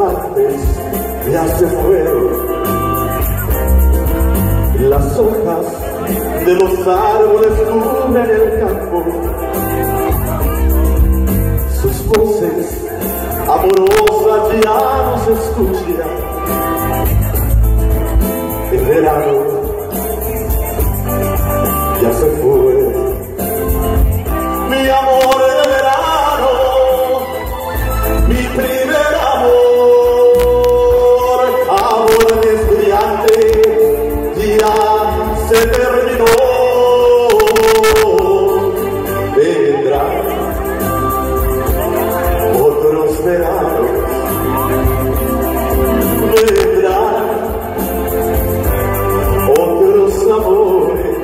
antes ya se fueron. Las hojas de los árboles cubren el campo. Sus voces amorosas ya no se escuchan. El verano ya se fue. Mi amor de verano, mi primer amor de estudiante, ya se terminó. Vendrán otros veranos, vendrán otros amores,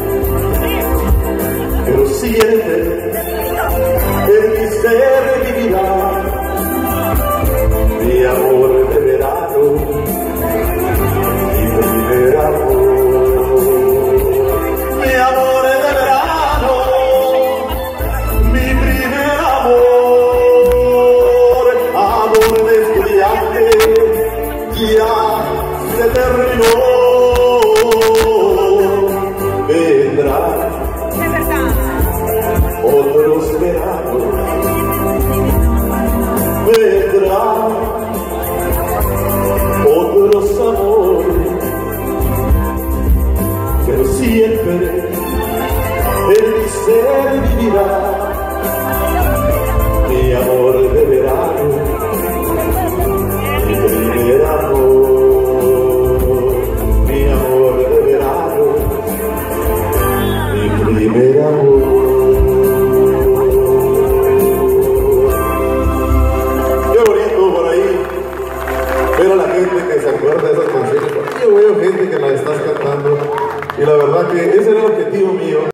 pero siempre en mi ser vivirá mi amor de verano, mi primer amor. Mi amor de verano, mi primer amor de estudiante, ya se terminó. Vendrán otros veranos, vendrán otros amores, pero siempre en mi ser vivirá mi amor de verano, mi primer amor, mi amor de verano, mi primer amor. Pero la gente que se acuerda de esas canciones, yo veo gente que la estás cantando y la verdad que ese era el objetivo mío.